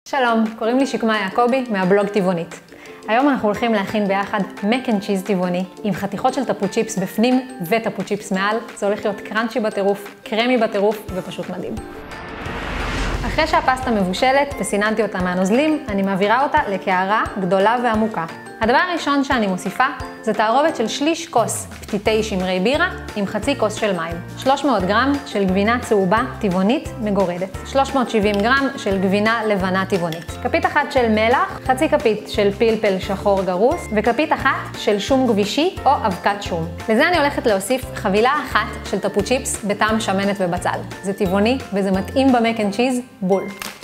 שלום, קוראים לי שקמה יעקבי מהבלוג טבעונית. היום אנחנו הולכים להכין ביחד מק אנד צ'יז טבעוני עם חתיכות של טפו צ'יפס בפנים וטפו צ'יפס מעל. זה הולך להיות קראנצ'י בטירוף, קרמי בטירוף ופשוט מדהים. אחרי שהפסטה מבושלת וסיננתי אותה מהנוזלים, אני מעבירה אותה לקערה גדולה ועמוקה. הדבר הראשון שאני מוסיפה זה תערובת של שליש כוס פתיתי שמרי בירה עם חצי כוס של מים. 300 גרם של גבינה צהובה טבעונית מגורדת. 370 גרם של גבינה לבנה טבעונית. כפית אחת של מלח, חצי כפית של פלפל שחור גרוס וכפית אחת של שום גבישי או אבקת שום. לזה אני הולכת להוסיף חבילה אחת של טפו צ'יפס בטעם שמנת ובצל. זה טבעוני וזה מתאים במק אנד צ'יז בול.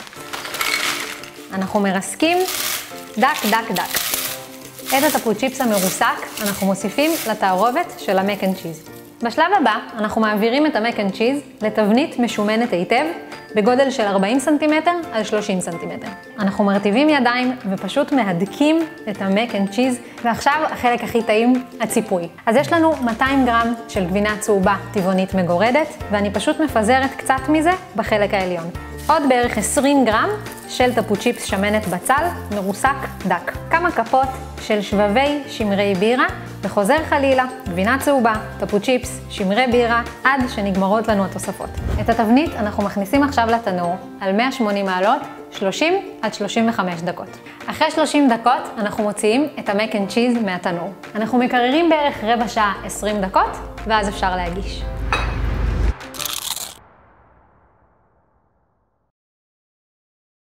אנחנו מרסקים דק דק דק. את הטפו צ'יפס המרוסק אנחנו מוסיפים לתערובת של המק אנד צ'יז. בשלב הבא אנחנו מעבירים את המק אנד צ'יז לתבנית משומנת היטב בגודל של 40 סנטימטר על 30 סנטימטר. אנחנו מרטיבים ידיים ופשוט מהדקים את המק אנד צ'יז, ועכשיו החלק הכי טעים, הציפוי. אז יש לנו 200 גרם של גבינה צהובה טבעונית מגורדת, ואני פשוט מפזרת קצת מזה בחלק העליון. עוד בערך 20 גרם של טפו צ'יפס שמנת בצל מרוסק דק. כמה כפות של שבבי שמרי בירה, וחוזר חלילה, גבינה צהובה, טפו צ'יפס, שמרי בירה, עד שנגמרות לנו התוספות. את התבנית אנחנו מכניסים עכשיו לתנור על 180 מעלות, 30 עד 35 דקות. אחרי 30 דקות אנחנו מוציאים את המק אנד צ'יז מהתנור. אנחנו מקררים בערך רבע שעה 20 דקות, ואז אפשר להגיש.